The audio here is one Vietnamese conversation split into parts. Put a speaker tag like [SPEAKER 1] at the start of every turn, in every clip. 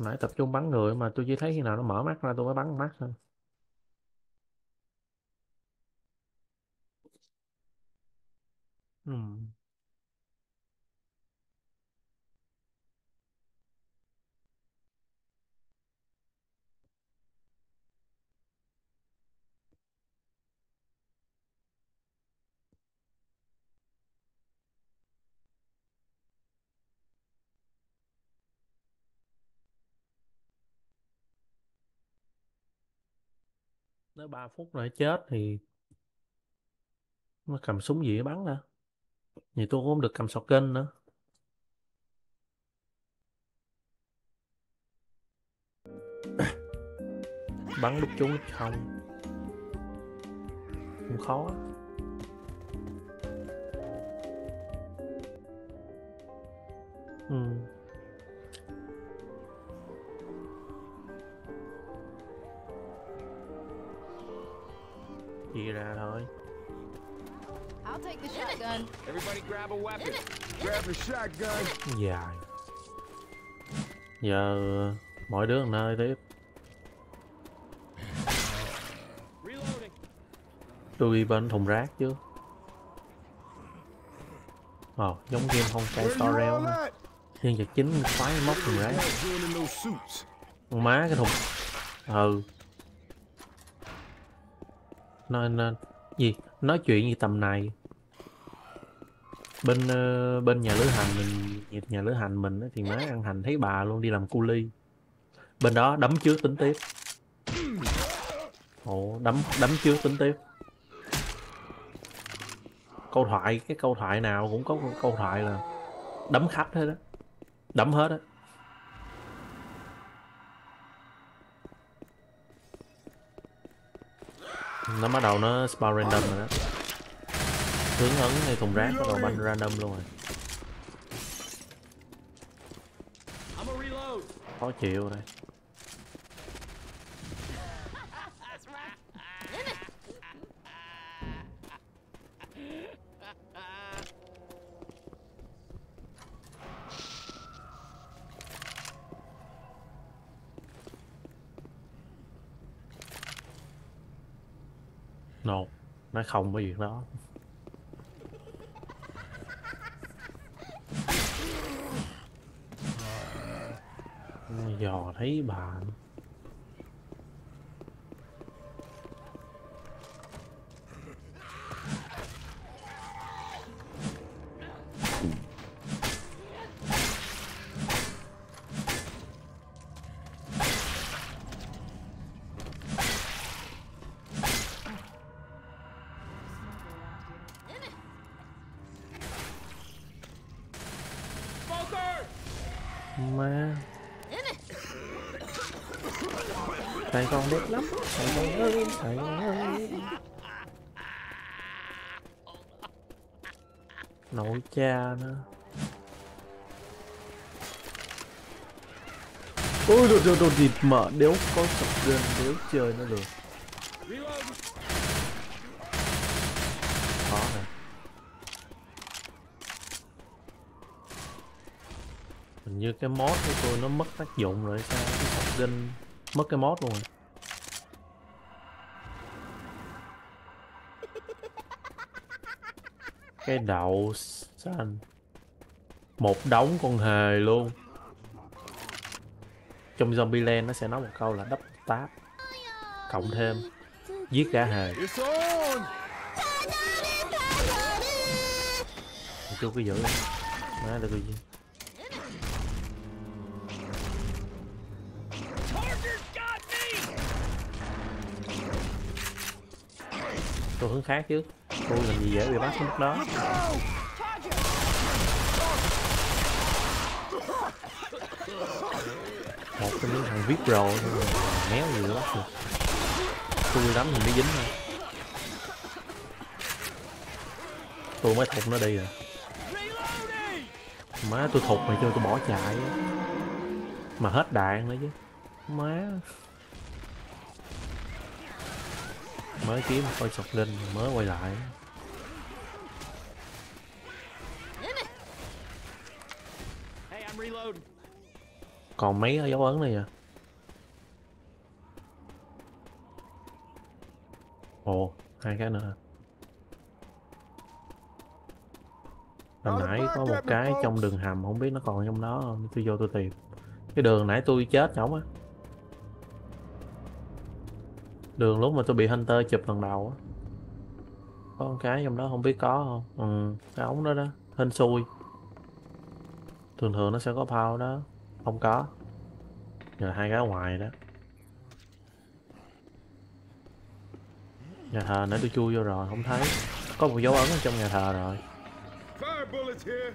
[SPEAKER 1] Nãy tập trung bắn người mà tôi chỉ thấy khi nào nó mở mắt ra tôi mới bắn mắt thôi. Ừ. Nếu 3 phút nữa chết thì nó cầm súng gì để bắn ra. Vậy tôi cũng không được cầm shotgun nữa. Bắn lúc trúng lúc không không khó. Ừ. Chia ra thôi.
[SPEAKER 2] I'll take the shotgun.
[SPEAKER 3] Everybody grab a weapon. Grab a shotgun.
[SPEAKER 1] Dài. Giờ mỗi đứa một nơi tiếp.
[SPEAKER 3] Reloading.
[SPEAKER 1] Tôi đi bên thùng rác chứ. Ồ, giống game Honkai
[SPEAKER 3] Where
[SPEAKER 1] Star
[SPEAKER 3] you
[SPEAKER 1] Rail
[SPEAKER 3] all
[SPEAKER 1] á.
[SPEAKER 3] at?
[SPEAKER 1] Nhân vật chính khoái móc thùng rác.
[SPEAKER 3] Doing in those suits.
[SPEAKER 1] Con má cái thùng. Ừ. Nên gì? Nói chuyện gì tầm này. Bên nhà lữ hành nhà lữ hành mình á thì má ăn hành thấy bà luôn đi làm cu li. Bên đó đấm trước tính tiếp. Ồ, đấm đấm trước tính tiếp. Cái câu thoại nào cũng có câu thoại là đấm khách hết đó, đấm hết á. Nó bắt đầu nó spawn random rồi đó, hướng ấn ngay thùng rác bắt đầu banh random luôn rồi.
[SPEAKER 3] I'm a reload.
[SPEAKER 1] Khó chịu đây. No, nó không có việc đó. Dò thấy bà.
[SPEAKER 3] Smoker!
[SPEAKER 1] Má Sài Gòn đẹp lắm, Sài Gòn ơi, Sài Gòn ơi. Nội cha nữa. Ôi đồ thịt mở đéo có sọc lên đéo chơi nó được.
[SPEAKER 3] Reload.
[SPEAKER 1] Khó này. Hình như cái mod của tôi nó mất tác dụng rồi sao, cái sọc lên mất cái mod luôn rồi. Cái đậu xanh. Một đống con hề luôn. Trong Zombieland nó sẽ nói một câu là double tap. Cộng thêm giết gã hề.
[SPEAKER 3] It's on.
[SPEAKER 1] Tôi cứ giữ đây. Má được cái gì.
[SPEAKER 3] Target got me.
[SPEAKER 1] Tôi hướng khác chứ. Tôi làm gì dễ bị bắt cái mức đó. Một trong những thằng VIP Pro méo gì nữa bắt được. Tôi lắm thì mới dính thôi. Tôi mới thụt nó đi rồi.
[SPEAKER 3] Reloading.
[SPEAKER 1] Má tôi thụt mày cho tôi bỏ chạy á. Mà hết đạn nữa chứ. Má. Mới kiếm coi sọc lên mới quay lại.
[SPEAKER 3] Hey, I'm reloading.
[SPEAKER 1] Còn mấy cái dấu ấn này à? Ồ, hai cái nữa. Hồi
[SPEAKER 3] Holler
[SPEAKER 1] nãy có
[SPEAKER 3] back
[SPEAKER 1] một
[SPEAKER 3] at me,
[SPEAKER 1] cái trong
[SPEAKER 3] folks.
[SPEAKER 1] đường hầm, không biết nó còn trong đó không. Tôi vô tôi tìm. Cái đường nãy tôi chết trống á. Đường lúc mà tôi bị Hunter chụp lần đầu á. Có một cái trong đó không biết có không. Ừ, cái ống đó đó. Hên xui. Thường thường nó sẽ có phao đó. Không có. Giờ hai cái ở ngoài đó. Nhà thờ nãy tôi chui vô rồi, không thấy. Có một dấu ấn ở trong nhà thờ rồi.
[SPEAKER 3] Fire bullets here.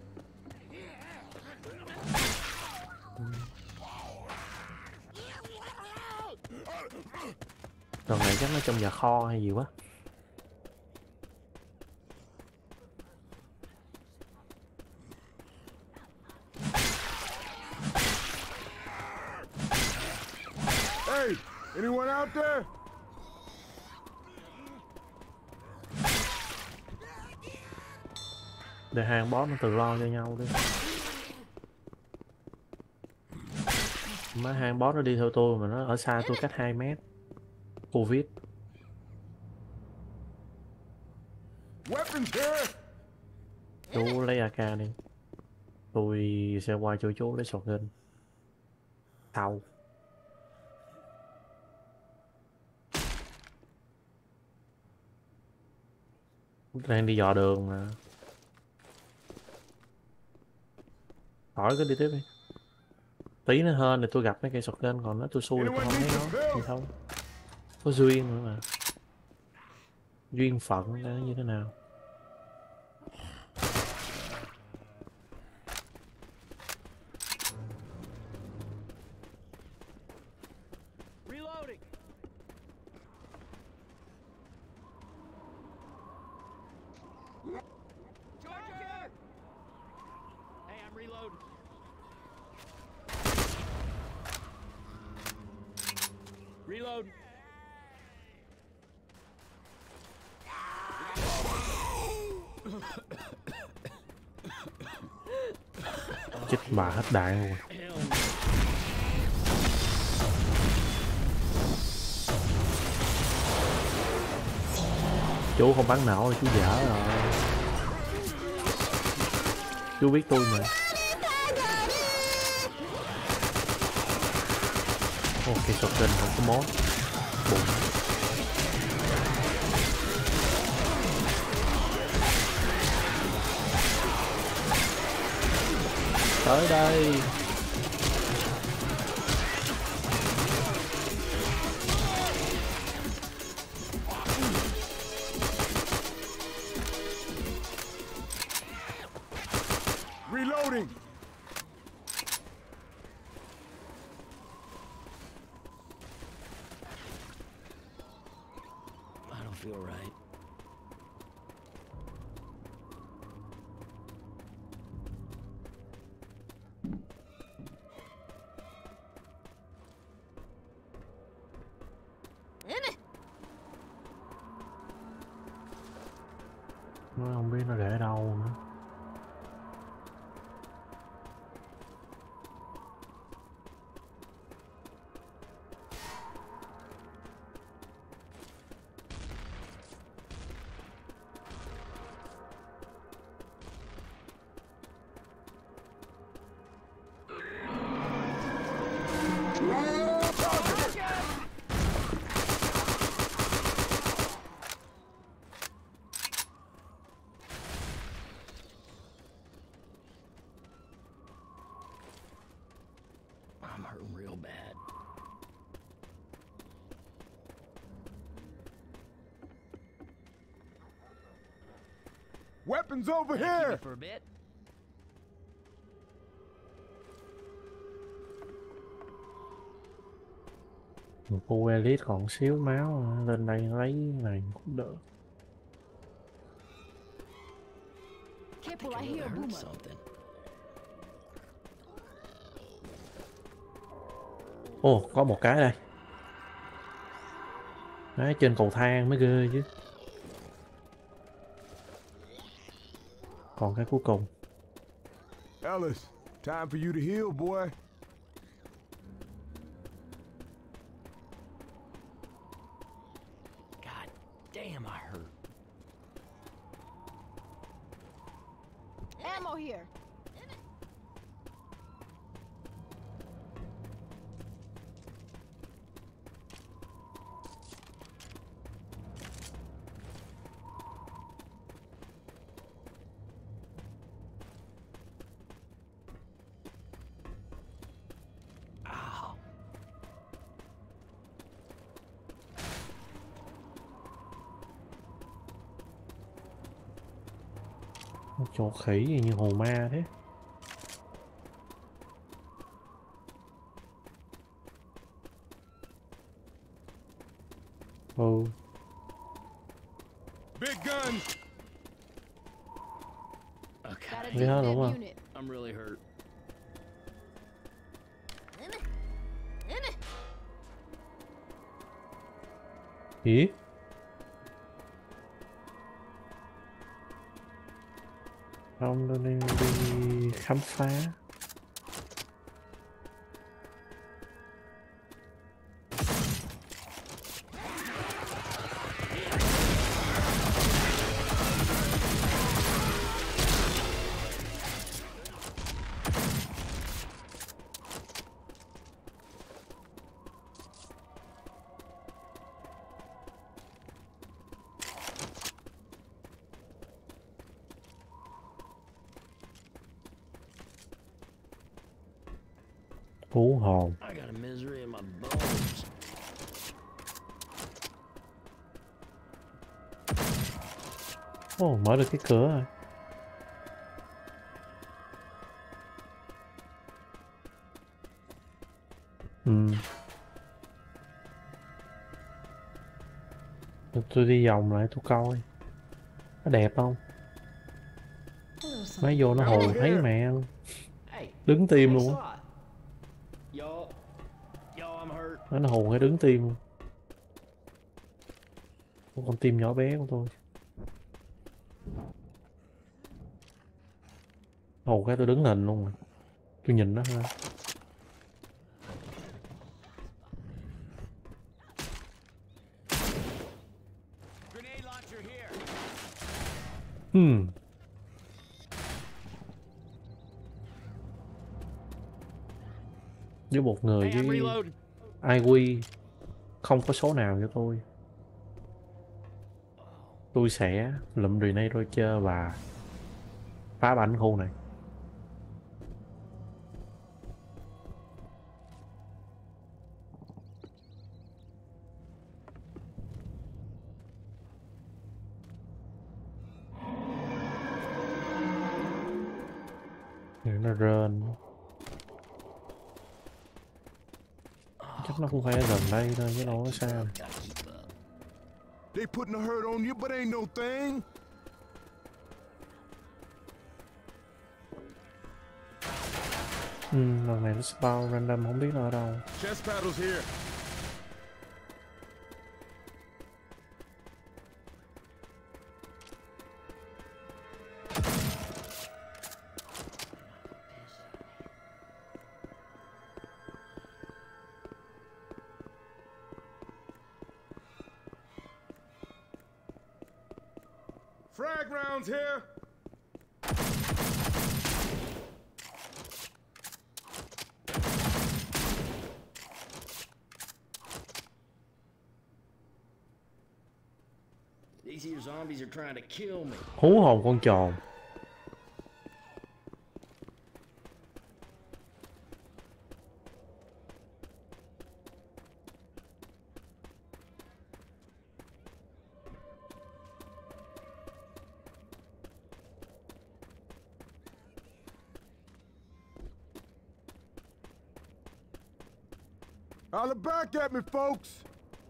[SPEAKER 1] Lần này chắc nó trong nhà kho hay gì quá.
[SPEAKER 3] Hey, anyone out there?
[SPEAKER 1] Để hai con boss nó tự lo cho nhau đi. Má hai con boss nó đi theo tôi mà nó ở xa tôi cách 2 mét. Covid.
[SPEAKER 3] Weapons here.
[SPEAKER 1] Chú lấy AK đi. Tôi sẽ qua chỗ chú lấy shotgun. Sau. Đang đi dò đường mà. Hỏi cứ đi tiếp đi. Tí nữa hơn thì tôi gặp mấy cây shotgun, còn nó tôi xui là tôi
[SPEAKER 3] Anyone
[SPEAKER 1] không
[SPEAKER 3] need
[SPEAKER 1] thấy nó.
[SPEAKER 3] some
[SPEAKER 1] Thì
[SPEAKER 3] pills?
[SPEAKER 1] thôi. Có duyên nữa mà. Duyên phận nó như thế nào.
[SPEAKER 3] Reloading. Charger! Hey, I'm reloading. Reloading.
[SPEAKER 1] Chết bà hết đạn luôn.
[SPEAKER 3] Hell
[SPEAKER 1] Chú không bắn nổ chú dở rồi. Chú biết tôi mà. Ô, cây shotgun không có mốt. Bụng. Tới đây.
[SPEAKER 3] Reloading. I don't feel right.
[SPEAKER 1] Nó không biết nó để đâu nữa.
[SPEAKER 3] I'm hurting real bad. Weapons over here. For a bit.
[SPEAKER 1] Một cô elite còn xíu máu lên đây lấy này cũng được.
[SPEAKER 2] Careful, I hear a boomer.
[SPEAKER 3] Something.
[SPEAKER 1] Ồ, có một cái đây. Đấy, trên cầu thang mới ghê chứ. Còn cái cuối cùng.
[SPEAKER 3] Ellis, time for you to heal, boy. Damn, I hurt.
[SPEAKER 2] Ammo here.
[SPEAKER 3] Ow.
[SPEAKER 1] Chỗ khỉ gì như hồ ma thế. Ừ.
[SPEAKER 3] Big gun.
[SPEAKER 2] Got a
[SPEAKER 3] Okay.
[SPEAKER 1] Thế hết
[SPEAKER 2] defib
[SPEAKER 1] đúng không?
[SPEAKER 2] unit.
[SPEAKER 3] I'm really hurt.
[SPEAKER 1] Gì? Không, tôi đang đi khám phá. Hú hồn.
[SPEAKER 3] I got a misery in my bones.
[SPEAKER 1] Ồ, mở được cái cửa rồi. Ừ. Tôi đi vòng lại tôi coi. Nó đẹp không? Máy vô nó hồi thấy mẹ luôn.
[SPEAKER 3] Hey,
[SPEAKER 1] Đứng tim
[SPEAKER 3] thanks
[SPEAKER 1] luôn
[SPEAKER 3] a
[SPEAKER 1] á.
[SPEAKER 3] lot. Yo, I'm hurt.
[SPEAKER 1] Nó hù hay đứng tim luôn. Con tim nhỏ bé của tôi. Hù cái tôi đứng hình luôn rồi. Tôi nhìn nó thôi.
[SPEAKER 3] Grenade launcher here.
[SPEAKER 1] Với một người
[SPEAKER 3] Hey, I'm
[SPEAKER 1] với
[SPEAKER 3] reloading.
[SPEAKER 1] IQ không có số nào cho tôi. Tôi sẽ lụm grenade roger và phá bảnh khu này. Nó rên. Chắc nó cũng phải ở gần đây thôi chứ đâu có xa.
[SPEAKER 3] Gotta keep up.
[SPEAKER 4] They putting a hurt on you, but ain't no thing.
[SPEAKER 1] Lần này nó spawn random không biết nó ở đâu.
[SPEAKER 4] Chest paddles here. Frag rounds here.
[SPEAKER 3] These here zombies are trying to kill me.
[SPEAKER 1] Hú hồn con trồn.
[SPEAKER 4] Holler back at me, folks.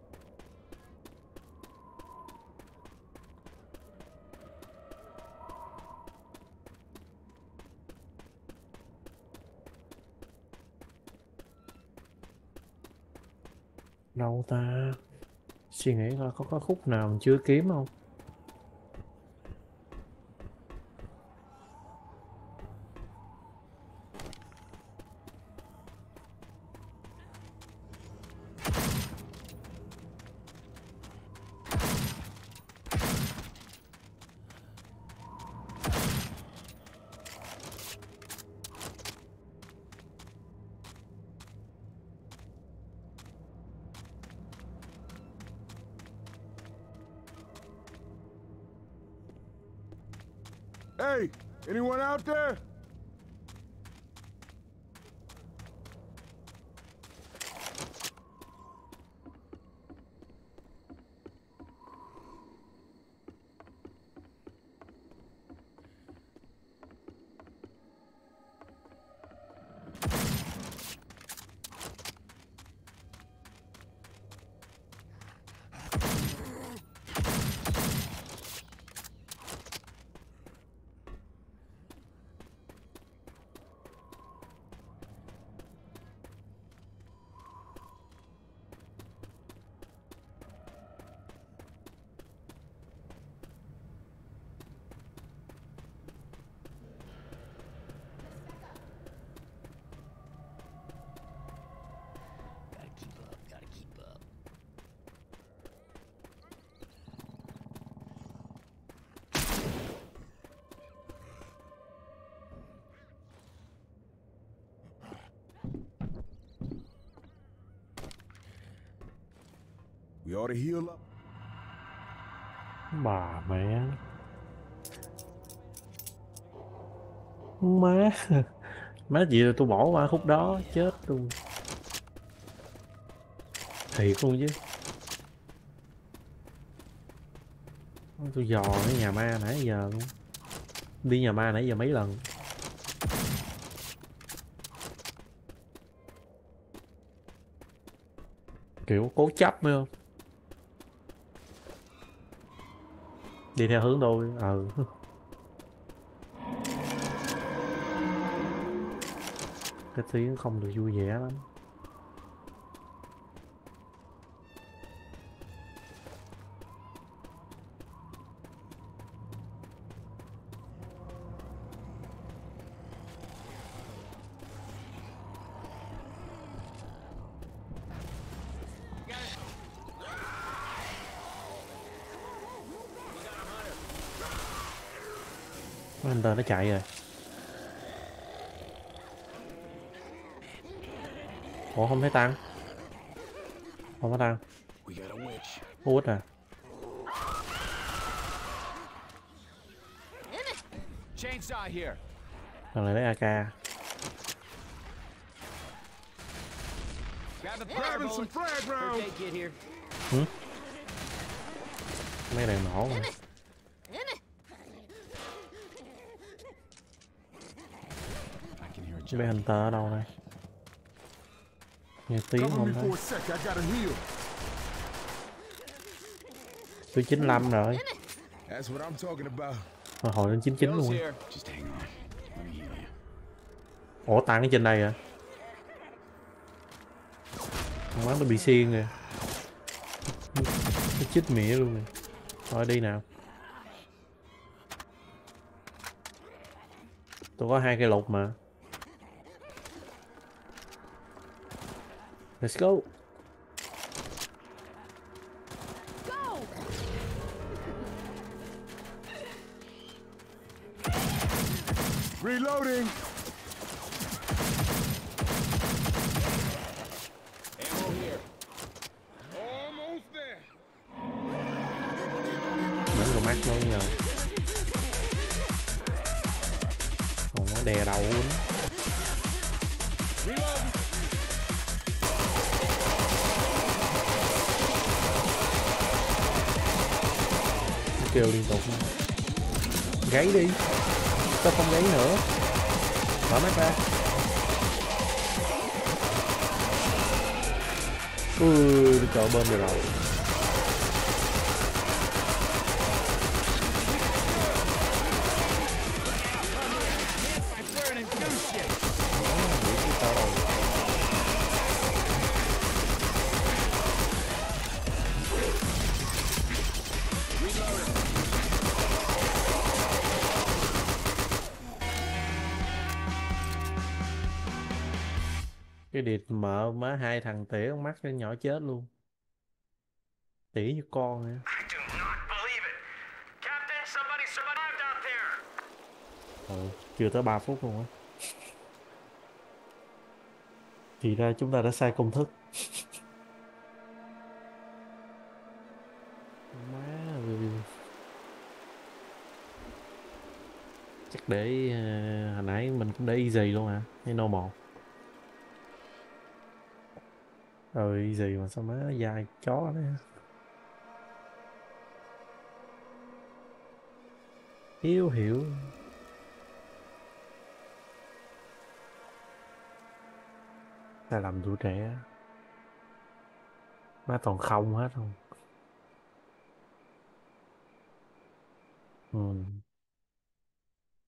[SPEAKER 1] Đâu ta? Suy nghĩ coi có khúc nào mình chưa kiếm không?
[SPEAKER 4] Hey, anyone out there?
[SPEAKER 3] Gotta keep up, gotta keep up.
[SPEAKER 4] We ought to heal up.
[SPEAKER 1] Bà mẹ. Má. Má gì rồi tôi bỏ qua khúc đó chết luôn. Thiệt luôn chứ. Tôi dò cái nhà ma nãy giờ luôn. Đi nhà ma nãy giờ mấy lần. Kiểu cố chấp phải không? Đi theo hướng tôi. Cái tiếng không được vui vẻ lắm. Hunter nó chạy rồi. Ủa không thấy tăng. Không có tăng. Hút à.
[SPEAKER 3] Chainsaw here.
[SPEAKER 1] Thằng này lấy AK.
[SPEAKER 3] Grab the
[SPEAKER 4] Grabbing some frag rounds.
[SPEAKER 3] Birthday kid here.
[SPEAKER 1] Mấy đèn nổ mà. Bé Hunter ở đâu đây? Nghe tiếng
[SPEAKER 4] Cover
[SPEAKER 1] không
[SPEAKER 4] me
[SPEAKER 1] thấy.
[SPEAKER 4] for a sec. I gotta heal.
[SPEAKER 1] Tôi 95 rồi.
[SPEAKER 4] That's what I'm talking about.
[SPEAKER 1] Hồi lên 99 luôn.
[SPEAKER 3] Here. Just hang on. Let me heal you.
[SPEAKER 1] Ủa tăng ở trên đây à? Không má tôi bị xiên rồi. Nó chích mỉa luôn rồi. Thôi đi nào. Tôi có 2 cây lục mà. Let's go.
[SPEAKER 4] Reloading.
[SPEAKER 3] Ammo here.
[SPEAKER 4] Almost there.
[SPEAKER 1] Bắn vào mắt nó nhờ. Còn nó đè đầu luôn. Nó kêu liên tục. Gáy đi. Sao không gáy nữa? Mở mắt ra. Ui, trời bên rồi. Cái địt mở má 2 thằng tỉa con mắt cho nhỏ chết luôn. Tỉa như con vậy. Chưa tới 3 phút luôn á. Thì ra chúng ta đã sai công thức. Má ơi. để hồi nãy mình cũng để easy luôn hả? Hay normal? Rồi easy mà sao má dài chó đấy. Hiếu hiểu. Sai lầm tuổi trẻ. Má toàn không hết không. Ừ.